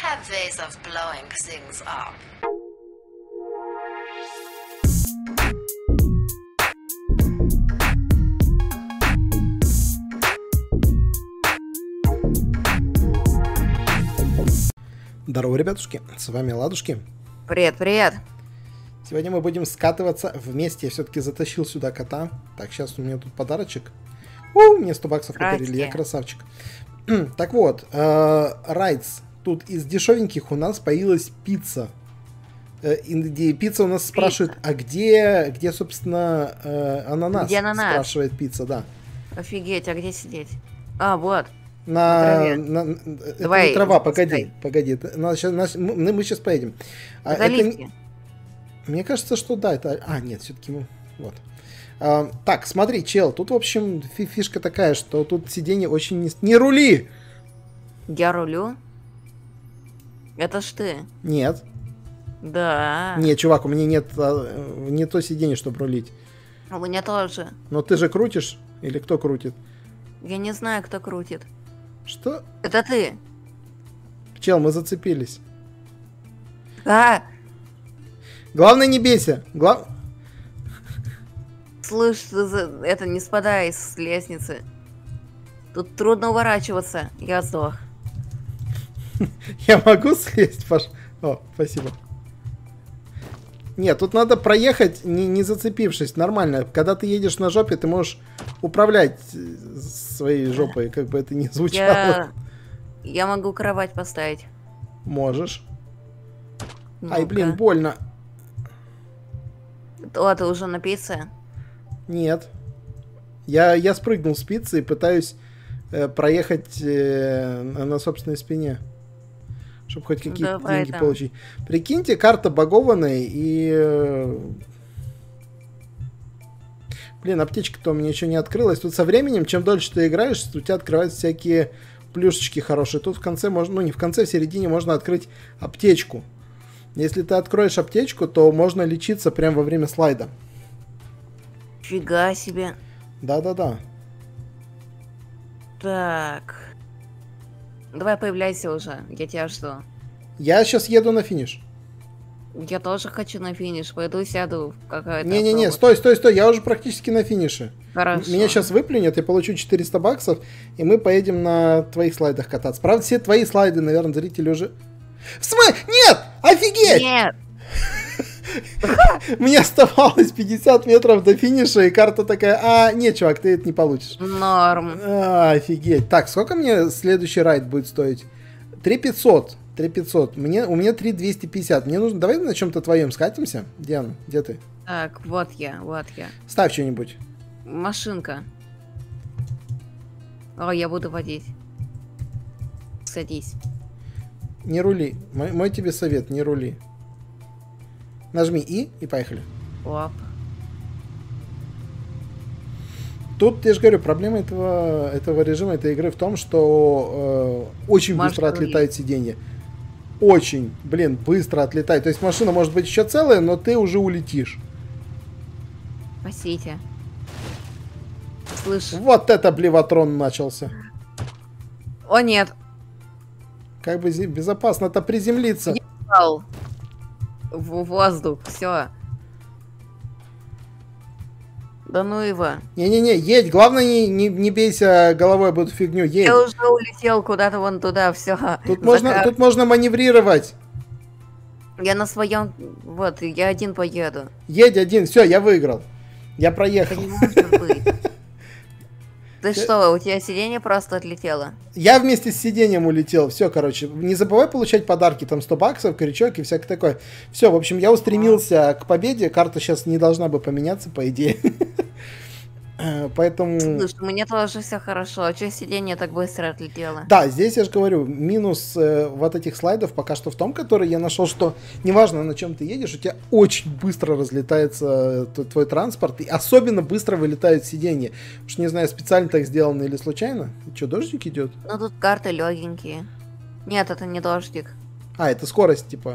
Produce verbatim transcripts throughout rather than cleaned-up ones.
have ways of blowing things up. Здорово, ребятушки, с вами Ладушки. Привет, привет. Сегодня мы будем скатываться вместе. Я все-таки затащил сюда кота. Так, сейчас у меня тут подарочек. У, мне сто баксов подарили, я красавчик. Так вот, Райдс. Тут из дешевеньких у нас появилась пицца. Э, и пицца у нас пицца. Спрашивает, а где, где собственно, э, ананас? Где ананас? Спрашивает пицца, да. Офигеть, а где сидеть? А, вот. На, на, на Давай, это не трава, погоди, пускай. погоди. На, сейчас, на, мы, мы сейчас поедем. А, это это, мне кажется, что да, это... А, нет, все-таки мы... Вот. А, так, смотри, чел, тут, в общем, фишка такая, что тут сиденье очень... Не, не рули! Я рулю? Это ж ты? Нет. Да. Нет, чувак, у меня нет а, не то сиденье, чтобы рулить. У меня тоже. Но ты же крутишь? Или кто крутит? Я не знаю, кто крутит. Что? Это ты. Чел, мы зацепились. А! Главное, не бейся. Глав... Слышь, это не спадай с лестницы. Тут трудно уворачиваться. Я сдох. Я могу слезть, Паш? О, спасибо. Нет, тут надо проехать, не, не зацепившись. Нормально. Когда ты едешь на жопе, ты можешь управлять своей жопой, как бы это ни звучало. Я, я могу кровать поставить. Можешь. Ну-ка. Ай, блин, больно. О, ты уже на пицце? Нет. Я, я спрыгнул с пиццы и пытаюсь э, проехать э, на собственной спине. Чтобы хоть какие-то Давай деньги там. получить. Прикиньте, карта багованная и... э, Блин, аптечка-то у меня еще не открылась. Тут со временем, чем дольше ты играешь, у тебя открываются всякие плюшечки хорошие. Тут в конце можно... Ну, не в конце, в середине можно открыть аптечку. Если ты откроешь аптечку, то можно лечиться прямо во время слайда. Фига себе. Да-да-да. Так. Давай появляйся уже, я тебя жду. Я сейчас еду на финиш. Я тоже хочу на финиш, пойду сяду в какая-то... Не-не-не, автобус. стой, стой, стой, я уже практически на финише. Хорошо. Меня сейчас выплюнет, я получу четыреста баксов, и мы поедем на твоих слайдах кататься. Правда, все твои слайды, наверное, зрители уже... В смысле? Нет! Офигеть! Нет! Мне оставалось пятьдесят метров до финиша, и карта такая, а, нет, чувак, ты это не получишь. Норм. А, офигеть. Так, сколько мне следующий райд будет стоить? три пятьсот. три пятьсот. Мне, у меня три двести пятьдесят. Мне нужно... Давай на чем-то твоем скатимся. Диана, где ты? Так, вот я, вот я. Ставь что-нибудь. Машинка. О, я буду водить. Садись. Не рули. Мой, мой тебе совет, не рули. Нажми И и поехали. Оп. Тут, я же говорю, проблема этого, этого режима, этой игры в том, что э, очень Маш, быстро отлетает сиденье. Очень, блин, быстро отлетает. То есть машина может быть еще целая, но ты уже улетишь. Спасите. Слышь. Вот это блеватрон начался. О, нет. Как бы безопасно-то приземлиться. Я упал в воздух, все. Да ну его. Не-не-не, едь, главное не, не, не бейся головой об эту фигню, едь. Я уже улетел куда-то вон туда, все. Тут можно, тут можно маневрировать. Я на своем, вот, я один поеду. Едь один, все, я выиграл. Я проехал. Это не может быть. Ты что, у тебя сиденье просто отлетело? Я вместе с сиденьем улетел. Все, короче. Не забывай получать подарки. Там сто баксов, крючок и всякое такое. Все, в общем, я устремился к победе. Карта сейчас не должна бы поменяться, по идее. Поэтому... Слушай, у меня тоже все хорошо. А что сиденье так быстро отлетело? Да, здесь я же говорю, минус э, вот этих слайдов пока что в том, который я нашел, что неважно, на чем ты едешь, у тебя очень быстро разлетается э, твой транспорт, и особенно быстро вылетают сиденья. Уж не знаю, специально так сделано или случайно. Что, дождик идет? Ну тут карты легенькие. Нет, это не дождик. А, это скорость, типа.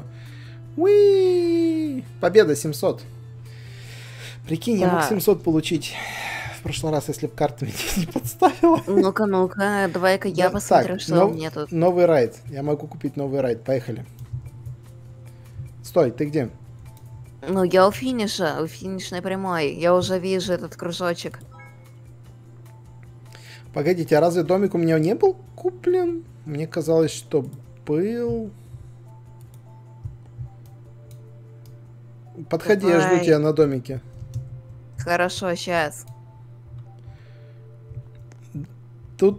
Уи! Победа семьсот. Прикинь, я мог Да. семьсот получить. прошлый раз, если бы карта меня не подставила. Ну-ка, ну-ка, давай-ка я Да, посмотрю, так, что нов- у меня тут. Новый райд. Я могу купить новый райд. Поехали. Стой, ты где? Ну, я у финиша, у финишной прямой. Я уже вижу этот кружочек. Погодите, а разве домик у меня не был куплен? Мне казалось, что был. Подходи, я жду Давай. тебя на домике. Хорошо, сейчас. Тут...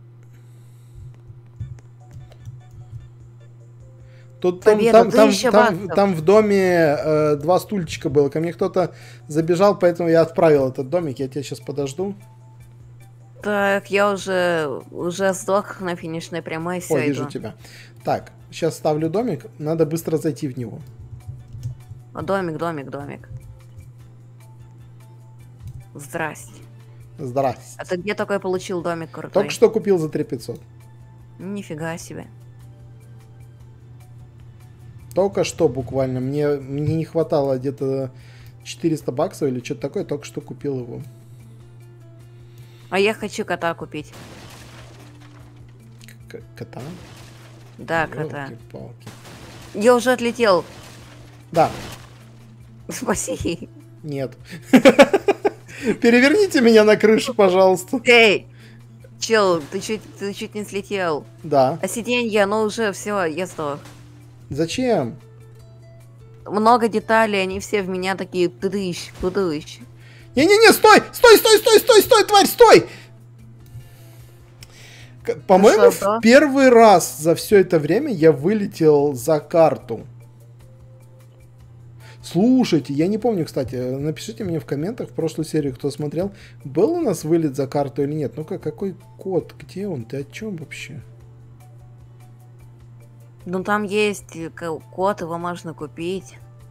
Тут там, Победа, там, там, тысяча там, баксов. там в доме э, два стульчика было. Ко мне кто-то забежал, поэтому я отправил этот домик. Я тебя сейчас подожду. Так, я уже уже сдох на финишной прямой, О, все вижу иду. тебя. Так, сейчас ставлю домик. Надо быстро зайти в него. О, домик, домик, домик. Здрасте. Здрасте. А ты где такой получил домик крутой? Только что купил за три пятьсот. Нифига себе. Только что буквально. Мне, мне не хватало где-то четыреста баксов или что-то такое. Только что купил его. А я хочу кота купить. К- кота? Да, кота. Ёлки-палки. Я уже отлетел. Да, Спаси. нет. Переверните меня на крышу, пожалуйста. Эй! Чел, ты чуть, ты чуть не слетел. Да. А сиденье, оно уже все, я сдох. Зачем? Много деталей, они все в меня такие тыдыщ, тыдыщ. Не-не-не, стой! Стой, стой, стой, стой, стой, тварь, стой! К- По-моему, что, да? в первый раз за все это время я вылетел за карту. Слушайте, я не помню, кстати, напишите мне в комментах в прошлую серию, кто смотрел, был у нас вылет за карту или нет. Ну-ка, какой код? Где он? Ты о чем вообще? Ну там есть к- код, его можно купить.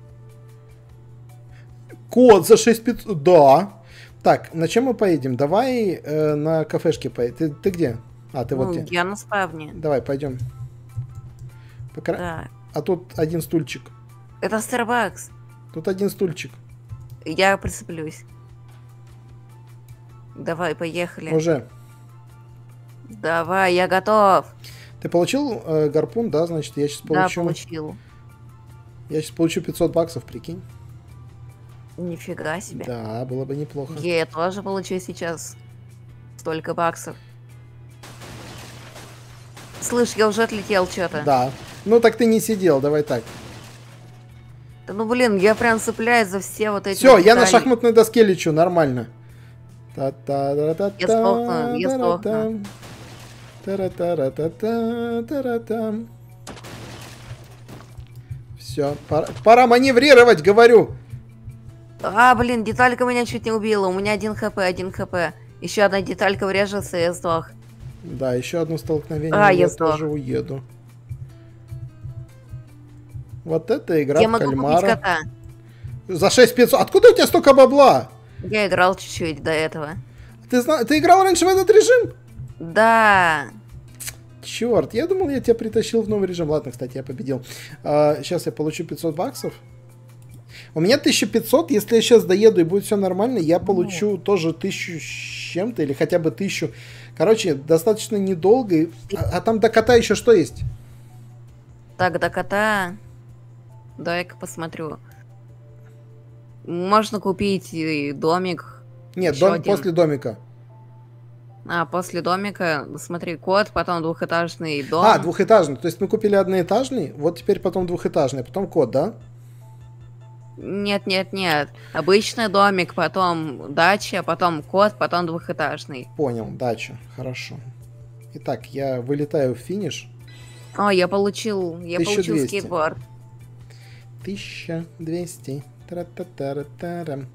Код за шесть тысяч пятьсот. Да. Так, на чем мы поедем? Давай э, на кафешке поедем. Ты, ты где? А, ты вот Ну, где. я на спавне. Давай, пойдем. Покра- Да. А тут один стульчик. Это Starbucks. Тут один стульчик. Я прицеплюсь. Давай, поехали. Уже. Давай, я готов. Ты получил э, гарпун, да? Значит, я сейчас Да, получу. получил. Я сейчас получу пятьсот баксов, прикинь. Нифига себе. Да, было бы неплохо. Я тоже получу сейчас столько баксов. Слышь, я уже отлетел что-то. Да. Ну так ты не сидел, давай так. Да ну блин, я прям цепляюсь за все вот эти. Все, вот я на детали. шахматной доске лечу, нормально. Та-та-та-та-та, Я сдохну, я та-ра-там. Та-ра-та-ра-та-та, та-ра-там. Все, пора, пора маневрировать, говорю. А, блин, деталька меня чуть не убила. У меня один хп, один хп. Еще одна деталька врежется, и я сдох. Да, еще одно столкновение, А, я, я сдох. тоже уеду. Вот это игра Я в могу кальмара. купить кота. За шесть тысяч пятьсот. Откуда у тебя столько бабла? Я играл чуть-чуть до этого. Ты, зна... ты играл раньше в этот режим? Да. Черт, я думал, я тебя притащил в новый режим. Ладно, кстати, я победил. А, сейчас я получу пятьсот баксов. У меня тысяча пятьсот. Если я сейчас доеду и будет все нормально, я получу ну. тоже тысячу с чем-то. Или хотя бы тысячу. Короче, достаточно недолго. И... А, а там до кота еще что есть? Так, до кота... Дай-ка посмотрю. Можно купить и домик. Нет, дом... после домика. А, после домика, смотри, кот, потом двухэтажный дом. А, двухэтажный. То есть мы купили одноэтажный, вот теперь потом двухэтажный, потом кот, да? Нет, нет, нет. Обычный домик, потом дача, потом кот, потом двухэтажный. Понял, дача. Хорошо. Итак, я вылетаю в финиш. О, я получил, я тысяча двести. получил скейтборд. тысяча двести. Тра-та-та-ра-та-ра.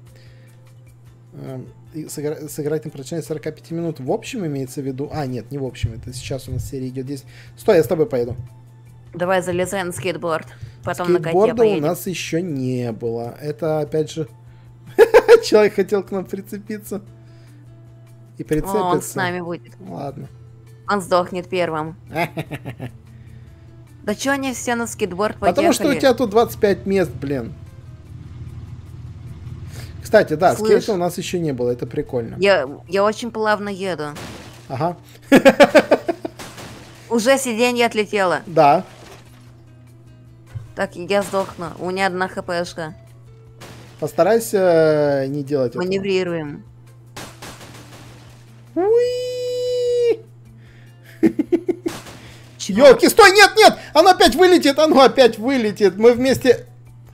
Сыгра... Сыграть на протяжении сорок пять минут. В общем имеется в виду... А, нет, не в общем. Это сейчас у нас серия идет здесь. Стой, я с тобой поеду. Давай залезай на скейтборд. Потом на коте Скейтборда у поедем. нас еще не было. Это опять же... Человек хотел к нам прицепиться. И прицепиться. О, он с нами будет. Ладно. Он сдохнет первым. Да чё они все на скейтборд поехали? Потому что у тебя тут двадцать пять мест, блин. Кстати, да, Слышь. скейта у нас еще не было, это прикольно. Я, я очень плавно еду. Ага. Уже сиденье отлетело. Да. Так, я сдохну. У меня одна хпшка. Постарайся не делать этого. Маневрируем. Уи! Чего? Ёлки, стой, нет, нет! Оно опять вылетит, оно опять вылетит. Мы вместе...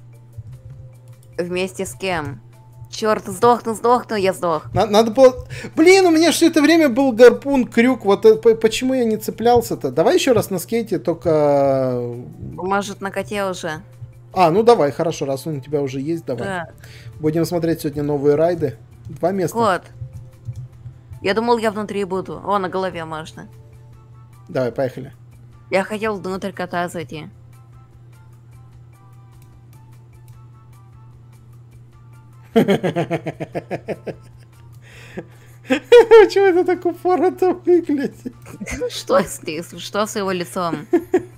Вместе с кем? Черт, сдохну, сдохну, я сдох. На- надо было... Блин, у меня все это время был гарпун, крюк. Вот э, по- почему я не цеплялся-то? Давай еще раз на скейте, только... Может, на коте уже? А, ну давай, хорошо, раз он у тебя уже есть, давай. Да. Будем смотреть сегодня новые райды. Два места. Кот. Я думал, я внутри буду. О, на голове можно. Давай, поехали. Я хотел внутрь кота зайти. Почему это так упорото выглядит? Что с ним? Что с его лицом?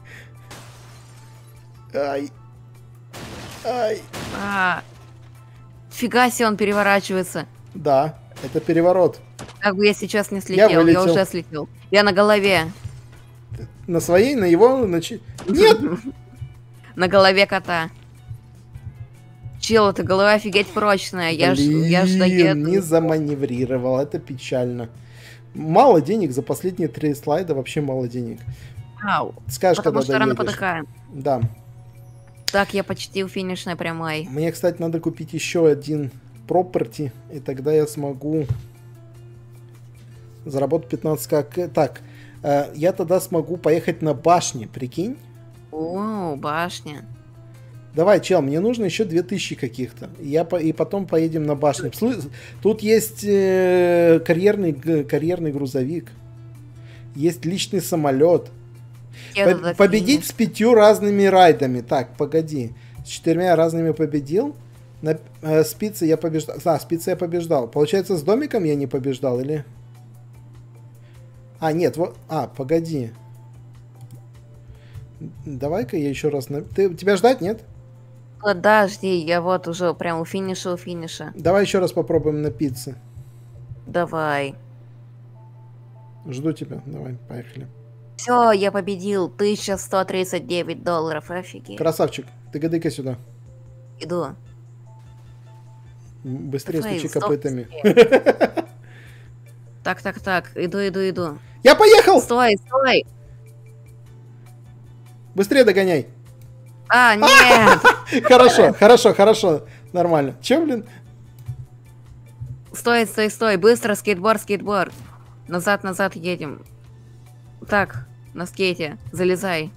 Ай. Ай. А, фига себе, он переворачивается. Да, это переворот. Как бы я сейчас не слетел, я, вылетел. уже слетел. Я на голове. На своей, на его, на чи- Нет! На голове кота. Чел, эта голова офигеть прочная. Я ж, я ж Блин, доеду. не заманеврировал, это печально. Мало денег за последние три слайда, вообще мало денег. Ау. Скажешь, Потому когда что рано доедешь. подыхаем. Да. Так, я почти у финишной прямой. Мне, кстати, надо купить еще один property, и тогда я смогу заработать пятнадцать как. Так, э, я тогда смогу поехать на башни, прикинь? О, башня. Давай, чел, мне нужно еще две тысячи каких-то. Я по... И потом поедем на башню. Слы- Тут есть э, карьерный, г- карьерный грузовик. Есть личный самолет. Еду По- до победить финиша. с пятью разными райдами. Так, погоди. С четырьмя разными победил. На э, спице я побеждал. А, спице я побеждал. Получается, с домиком я не побеждал, или? А, нет, вот. А, погоди. Давай-ка я еще раз... На... Ты, тебя ждать, нет? Подожди, я вот уже прям у финиша, у финиша. Давай еще раз попробуем на пицце. Давай. Жду тебя. Давай, поехали. Все, я победил. тысяча сто тридцать девять долларов. Офигеть. Красавчик, ты гадыка сюда. Иду. М, Быстрее Фейл, стучи стоп. копытами. Так, так, так. Иду, иду, иду. Я поехал! Стой, стой. Быстрее догоняй. А, нет. Хорошо, хорошо, хорошо. Нормально. Че, блин? Стой, стой, стой. Быстро, скейтборд, скейтборд. Назад, назад едем. Так, на скейте. Залезай.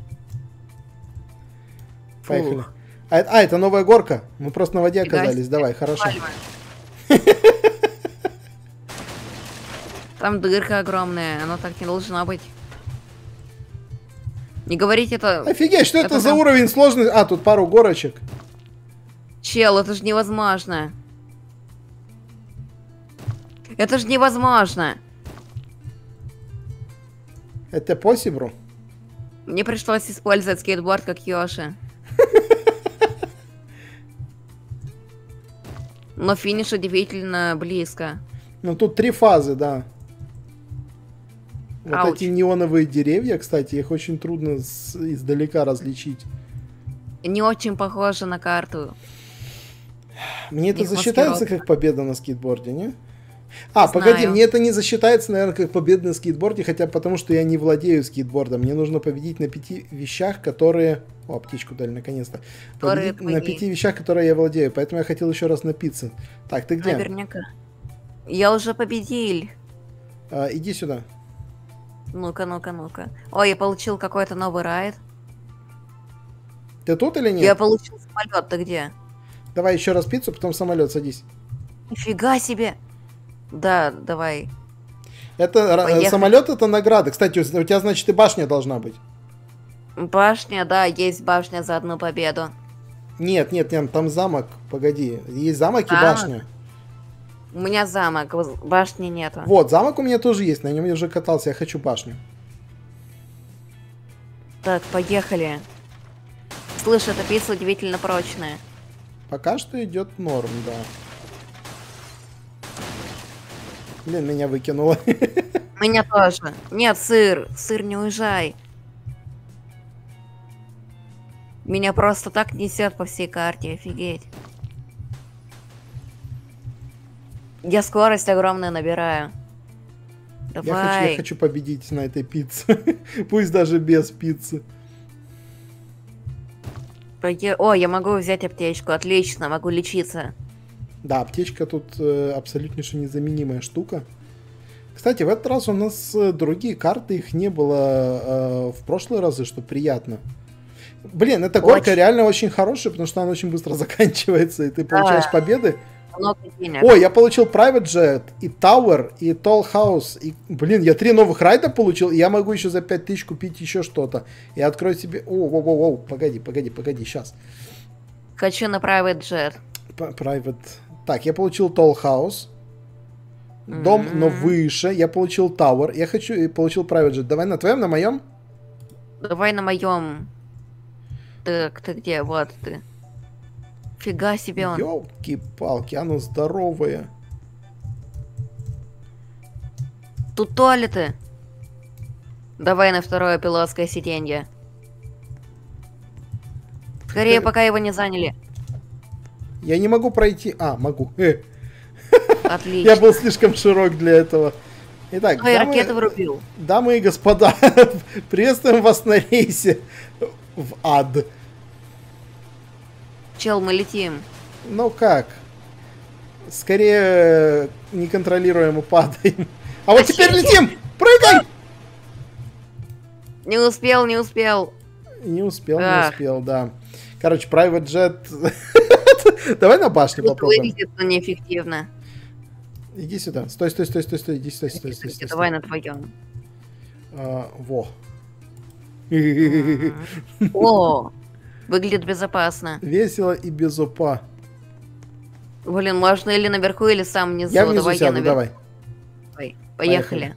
Поехали. Фух. А, это- а, это новая горка. Мы просто на воде Фига оказались. себе. Давай, хорошо. Пальма. Там дырка огромная, оно так не должно быть. Не говорите это... Офигеть, что это, Это за там- уровень сложный? А, тут пару горочек. Чел, это же невозможно. Это же невозможно. Это по Сибру? Мне пришлось использовать скейтборд как Йоши. Но финиш удивительно близко. Ну, тут три фазы, да. Вот Ауч. эти неоновые деревья, кстати, их очень трудно с- издалека различить. Не очень похоже на карту. Мне это Их засчитается маскировка. как победа на скейтборде, не? А, Не погоди, знаю. мне это не засчитается, наверное, как победа на скейтборде, хотя потому что я не владею скейтбордом. Мне нужно победить на пяти вещах, которые... О, птичку дали, наконец-то. Которые Победить на твои. пяти вещах, которые я владею. Поэтому я хотел еще раз на пицце. Так, ты где? Наверняка. Я уже победил. А, иди сюда. Ну-ка, ну-ка, ну-ка. Ой, я получил какой-то новый райд. Ты тут или нет? Я получил самолет, ты где? Давай еще раз пиццу, потом самолет, садись. Нифига себе. Да, давай. Это ра- Поехали. самолет, это награда. Кстати, у у тебя, значит, и башня должна быть. Башня, да, есть башня за одну победу. Нет, нет, нет, там замок. Погоди. Есть замок и Замок? башня. У меня замок, воз- башни нету. Вот, замок у меня тоже есть, на нем я уже катался, я хочу башню. Так, поехали. Слышь, эта пицца удивительно прочная. Пока что идет норм, да. Блин, меня выкинуло. Меня тоже. Нет, сыр. Сыр, не уезжай. Меня просто так несет по всей карте, офигеть. Я скорость огромную набираю. Давай. Я хочу, я хочу победить на этой пицце. Пусть даже без пиццы. О, я могу взять аптечку. Отлично, могу лечиться. Да, аптечка тут э, абсолютнейше незаменимая штука. Кстати, в этот раз у нас э, другие карты, их не было э, в прошлые разы, что приятно. Блин, эта горка очень... реально очень хорошая, потому что она очень быстро заканчивается, и ты получаешь да. победы. Много денег. Ой, я получил Private Jet, и Tower, и Tall House, и, блин, я три новых райда получил, и я могу еще за пять тысяч купить еще что-то. И открою себе... О, о, о, о, погоди, погоди, погоди, сейчас. Хочу на Private Jet. Private... Так, я получил Tall House. Дом, mm-hmm. но выше. Я получил Tower. Я хочу и получил Private Jet. Давай на твоем, на моем? Давай на моем. Так, ты где? Вот ты. Фига себе он. Ёлки-палки, оно здоровое. Тут туалеты. Давай на второе пилотское сиденье. Скорее, это... пока его не заняли. Я не могу пройти. А, могу. Отлично. Я был слишком широк для этого. Итак, Ой, дамы, ракеты врубил. Дамы и господа, приветствуем вас на рейсе в ад. Чел, мы летим. Ну как? Скорее неконтролируемо падаем. А вот теперь летим! Прыгай! Не успел, не успел. Не успел, не успел, да. Короче, Private Jet... Давай на башню попробуем. Выглядит, но неэффективно. Иди сюда. Стой, стой, стой, стой, стой. Иди сюда, стой, стой, стой. Давай на твоем. Во. О, выглядит безопасно. Весело и без упа. Блин, можно или наверху, или сам внизу. Я внизу сяду, давай. Ой, поехали.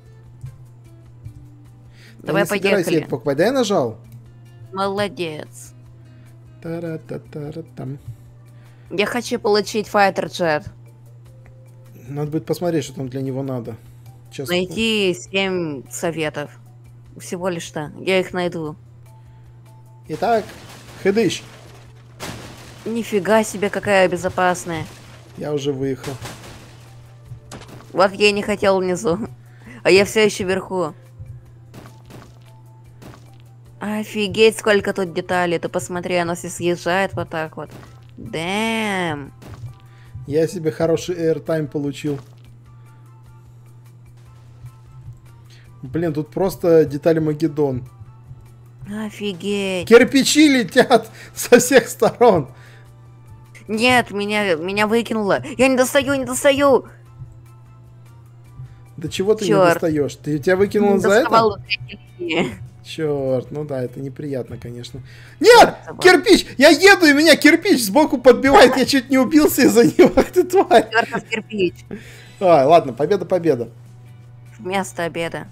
Давай, поехали. покупать. Да я нажал. Молодец. Та-ра-та-та-ра-там. Я хочу получить Fighter Jet. Надо будет посмотреть, что там для него надо. Честно. Найти семь советов. Всего лишь-то. Я их найду. Итак, хедыщ. Нифига себе, какая безопасная. Я уже выехал. Вот я и не хотел внизу. А я все еще вверху. Офигеть, сколько тут деталей. Ты посмотри, оно все съезжает вот так вот. Дэм. Я себе хороший airtime получил. Блин, тут просто детали Магеддон. Офигеть. Кирпичи летят со всех сторон. Нет, меня, меня выкинуло. Я не достаю, не достаю. Да чего ты Черт. не достаешь? Ты тебя выкинуло за это? Черт, ну да, это неприятно, конечно. Нет! Кирпич! Я еду, и меня кирпич сбоку подбивает. Я чуть не убился из-за него. Ты тварь. Чертов кирпич. А, ладно, победа, победа. Вместо обеда.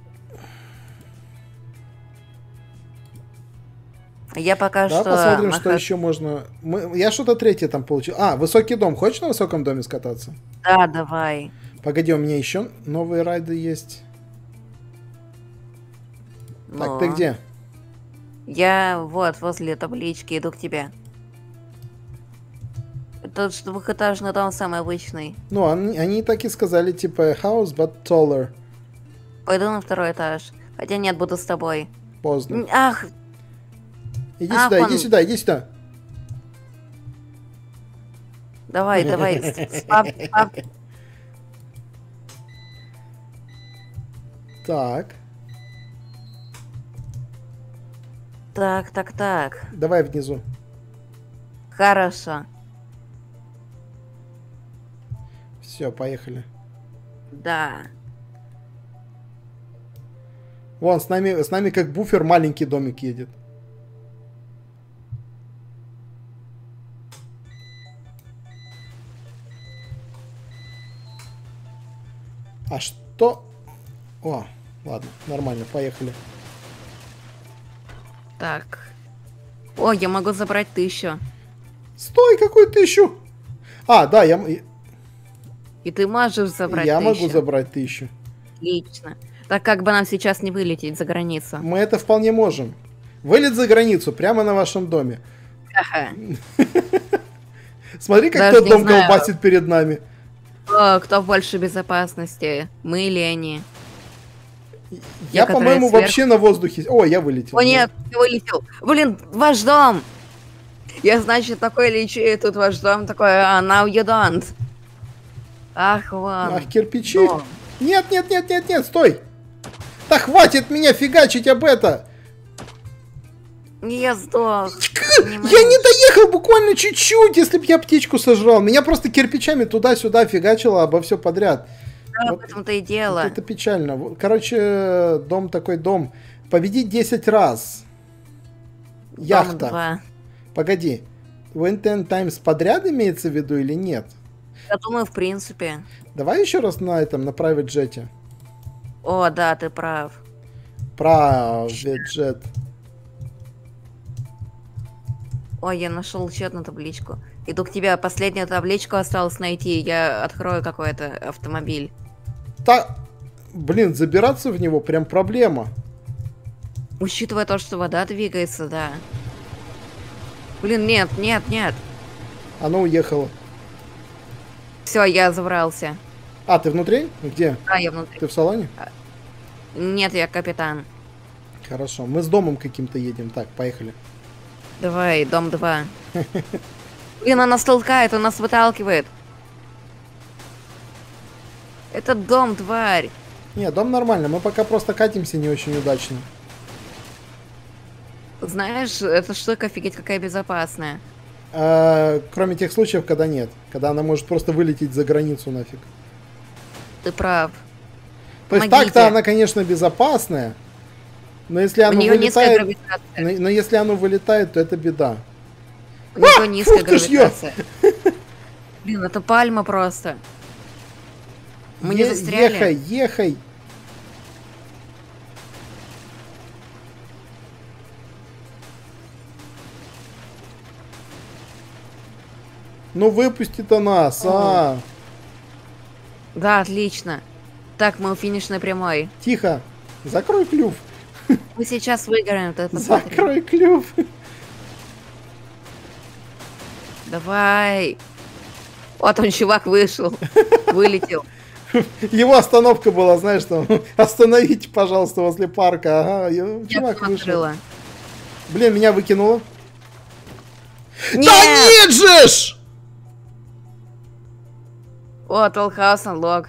Я пока да, что... посмотрим, махат... что еще можно... Мы... Я что-то третье там получил. А, высокий дом. Хочешь на высоком доме скататься? Да, давай. Погоди, у меня еще новые райды есть. Но... Так, ты где? Я вот возле таблички, иду к тебе. Тот двухэтажный дом самый обычный. Ну, они, они так и сказали, типа, house, but taller. Пойду на второй этаж. Хотя нет, буду с тобой. Поздно. Ах! Иди Ах, сюда, он... иди сюда, иди сюда. Давай, давай. Спап, спап. Так. Так, так, так. Давай внизу. Хорошо. Все, поехали. Да. Вон, с нами, с нами как буфер маленький домик едет. А что? О, ладно, нормально, поехали. Так. О, я могу забрать тысячу. Стой, какую тысячу? А, да, я... И ты можешь забрать Я тысячу. могу забрать тысячу. Отлично. Так как бы нам сейчас не вылететь за границу. Мы это вполне можем. Вылет за границу, прямо на вашем доме. Ха-ха. Смотри, как Даже тот не дом знаю. колбасит перед нами. О, кто в большей безопасности? Мы или они? Я, Некоторые по-моему, сверху. вообще на воздухе. О, я вылетел. О нет, ты вылетел. Блин, ваш дом! Я, значит, такой лечу, тут ваш дом такой, а, now you don't. Ах, вон. Ах, кирпичи. Дом. Нет, нет, нет, нет, нет, стой. Да хватит меня фигачить об это. Я сдох. Я не доехал буквально чуть-чуть, если бы я птичку сожрал. Меня просто кирпичами туда-сюда фигачило обо все подряд. Да, Вот в этом-то и дело. Вот это печально. Вот, короче, дом такой дом. Победить десять раз. Дом Яхта. два. Погоди. Win ten times подряд имеется в виду или нет? Я думаю, в принципе. Давай еще раз на этом, на private jet. О, да, ты прав. Private jet. Ой, я нашел еще одну табличку. Иду к тебе, последнюю табличку осталось найти. Я открою какой-то автомобиль. Та... Блин, забираться в него прям проблема. Учитывая то, что вода двигается, да. Блин, нет, нет, нет. Оно уехало. Все, я забрался. А, ты внутри? Где? А, я внутри. Ты в салоне? Нет, я капитан. Хорошо. Мы с домом каким-то едем. Так, поехали. Давай, дом два. Блин, он нас толкает, он нас выталкивает. Это дом, тварь. Не, дом нормально. Мы пока просто катимся не очень удачно. Знаешь, эта штука офигеть какая безопасная. А, кроме тех случаев, когда нет. Когда она может просто вылететь за границу нафиг. Ты прав. То есть Помогите. так-то она, конечно, безопасная. Но если У оно нее низкая вылетает... гравитация. Но, но если оно вылетает, то это беда. У нее низкая ух ты ж, ё! гравитация. Блин, это пальма просто. Мы не Е- застряли. Ехай, ехай. Ну выпусти-то нас, а. Да, отлично. Так, мы у финишной прямой. Тихо. Закрой клюв. Мы сейчас выиграем, ты посмотри. Закрой клюв. Давай. Вот он, чувак, вышел. Вылетел. Его остановка была, знаешь, там, остановите, пожалуйста, возле парка. Ага, я- Я чувак потом вышел. открыла. Блин, меня выкинуло. Нет! Да нет же ж! О, Толхаус unlocked.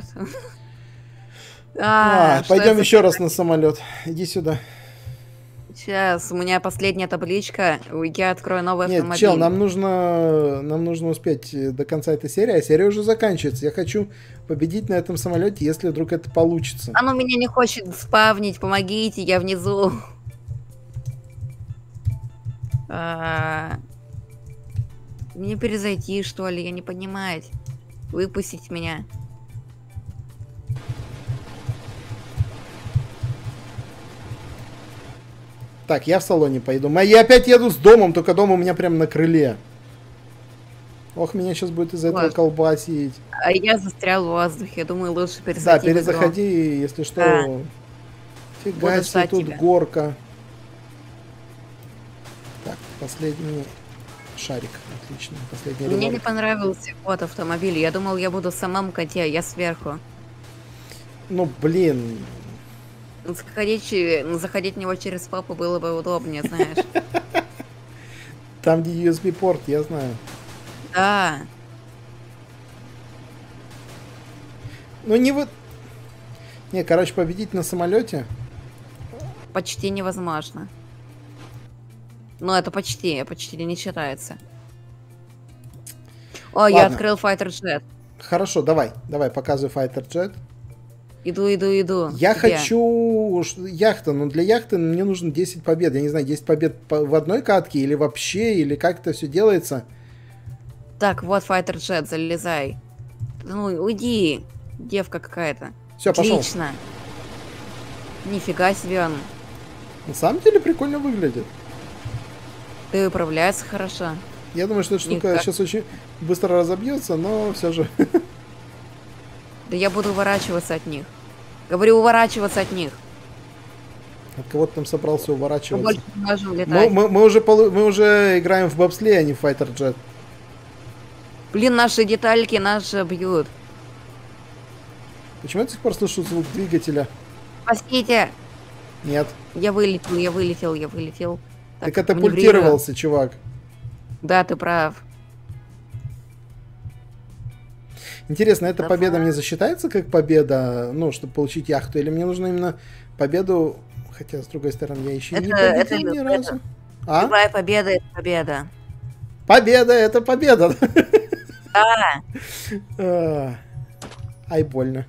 А, А, что пойдем это еще за- раз на самолет. Иди сюда. Сейчас, у меня последняя табличка. Я открою новый Нет, автомобиль. чел, нам нужно, нам нужно успеть э, до конца этой серии, а серия уже заканчивается. Я хочу победить на этом самолете, если вдруг это получится. Оно меня не хочет спавнить, помогите, я внизу. А, Мне перезайти, что ли, я не понимаю. Выпустить меня. Так, я в салоне пойду. Ма- Я опять еду с домом, только дом у меня прям на крыле. Ох, меня сейчас будет из-за этого Ладно. колбасить. А я застрял в воздухе, я думаю, лучше Да, перезайти. в игру. перезаходи, если что. Да. Фига Буду себе, ждать тут тебя. горка. Так, последний шарик. Отлично, последний Мне не реворк. понравился вот автомобиль. Я думал, я буду в самом коте, я сверху. Ну, блин. Ну, Заходить, че- ну, заходить в него через попу было бы удобнее, знаешь. Там, где ю эс би-порт, я знаю. Да. Ну, не вот... Не, короче, победить на самолете. Почти невозможно. Но это почти, почти не считается. О, я Ладно. открыл Fighter Jet. Хорошо, давай, давай, показывай Fighter Jet. Иду, иду, иду. Я к тебе. хочу ш- яхта, но для яхты мне нужно десять побед. Я не знаю, десять побед по- в одной катке или вообще, или как это все делается. Так, вот Fighter Jet, залезай. Ну, уйди, девка какая-то. Все, пошел. Отлично. Нифига себе он. На самом деле прикольно выглядит. Ты управляется хорошо. Я думаю, что эта штука Никак. сейчас очень быстро разобьется, но все же. Да я буду уворачиваться от них. Говорю, уворачиваться от них. От кого ты там собрался Мы уворачиваться? больше не можем Мы, летать. мы, мы, уже, полу- мы уже играем в бобслей, а не в файтер джет. Блин, наши детальки нас бьют. Почему я до сих пор слышу звук двигателя? Спасите! Нет. Я вылетел, я вылетел, я вылетел. Ты Так, катапультировался, чувак. Да, ты прав. Интересно, эта Давай. победа мне засчитается как победа, ну, чтобы получить яхту, или мне нужно именно победу, хотя, с другой стороны, я еще Это- не это победил ни это- разу. А? Любая победа — это победа. Победа, это победа. Да. А, Ай, больно.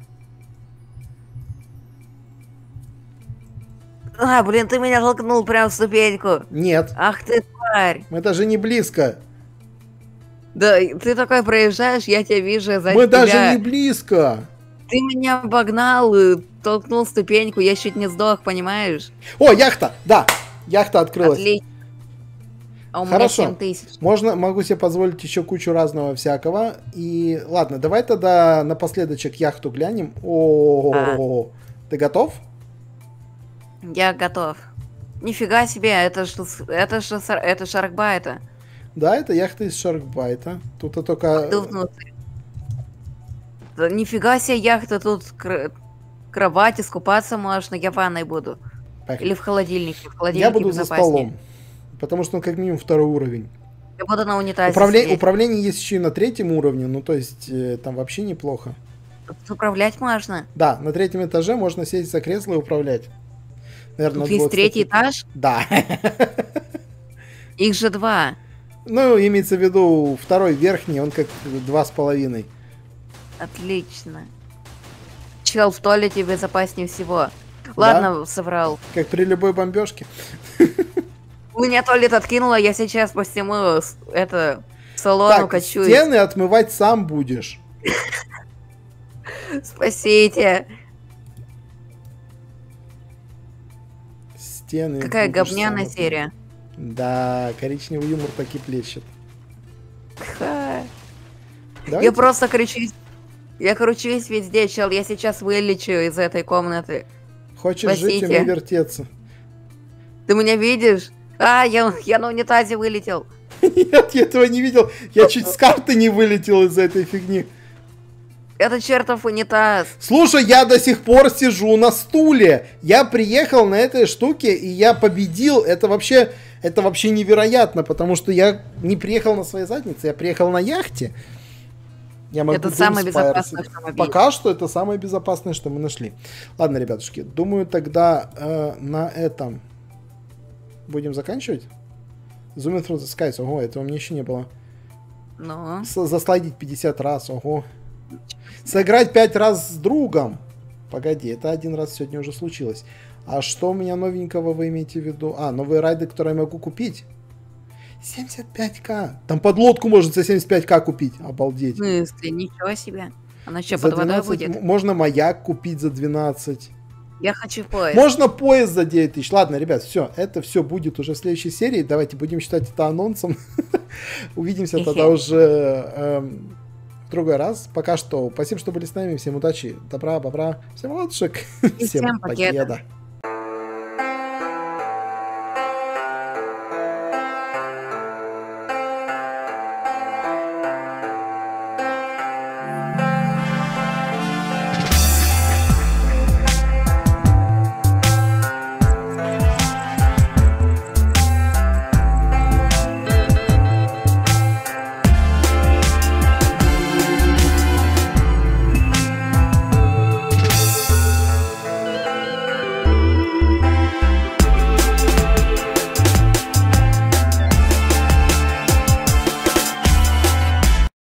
А, блин, ты меня толкнул прям в ступеньку. Нет, Ах ты, тварь. мы даже не близко. Да, ты такой проезжаешь, я тебя вижу за Мы тебя. даже не близко. Ты меня обогнал и толкнул в ступеньку, я чуть не сдох, понимаешь? О, яхта, да, яхта открылась. Отлично. А у Хорошо. меня семь тысяч. Можно, могу себе позволить еще кучу разного всякого. И ладно, давай тогда напоследочек яхту глянем. О, ты готов? Я готов. Нифига себе, это ж, это ж, это шаркбайта. Да, это яхта из Шаркбайта. Тут только... Иду внутрь. Да нифига себе яхта, тут кр- кровать, искупаться можно, я в ванной буду. Поехали. Или в холодильнике, в холодильнике Я буду за безопаснее. столом. Потому что он как минимум второй уровень. Я буду на унитазе Управля- сидеть. Управление есть еще и на третьем уровне. Ну, то есть, э, там вообще неплохо. Тут управлять можно. Да, на третьем этаже можно сесть за кресло и управлять. Наверное, Тут надо есть было, третий кстати- этаж, Да. их же два. Ну, имеется в виду второй верхний, он как два с половиной. Отлично. Чел в туалете безопаснее всего. Ладно, соврал. Как при любой бомбежке. У меня туалет откинуло, я сейчас по всему с- это салону Так, качусь. стены отмывать сам будешь. Спасите. Стены. Какая будешь говняная сам серия. отмывать. Да, коричневый юмор таки плещет. Ха. Давайте. Я просто кричусь. Я кручусь везде, чел. Я сейчас вылечу из этой комнаты. Хочешь жить, спасите. умей вертеться. Ты меня видишь? А, я, я на унитазе вылетел. Нет, я этого не видел. Я чуть с карты не вылетел из-за этой фигни. Это чертов унитаз. Слушай, я до сих пор сижу на стуле. Я приехал на этой штуке, и я победил. Это вообще, это вообще невероятно, потому что я не приехал на своей заднице, я приехал на яхте. Я могу Это самое Doomspire безопасное себе- автомобиль. Пока что это самое безопасное, что мы нашли. Ладно, ребятушки, думаю, тогда э, на этом будем заканчивать. Zooming through the skies. Ого, этого у меня еще не было. Ну, С- заслайдить пятьдесят раз, ого. Сыграть пять раз с другом. Погоди, это один раз сегодня уже случилось. А что у меня новенького вы имеете в виду? А, новые райды, которые я могу купить. семьдесят пять ка. Там подлодку можно за семьдесят пять ка купить. Обалдеть. в смысле, ничего себе. Она что, За под водой двенадцать будет? м- можно маяк купить за двенадцать. Я хочу поезд. Можно поезд за девять тысяч. Ладно, ребят, все. Это все будет уже в следующей серии. Давайте будем считать это анонсом. Увидимся тогда уже эм, в другой раз. Пока что спасибо, что были с нами. Всем удачи, добра, бобра. Всем лучшек. И всем покеда. покеда.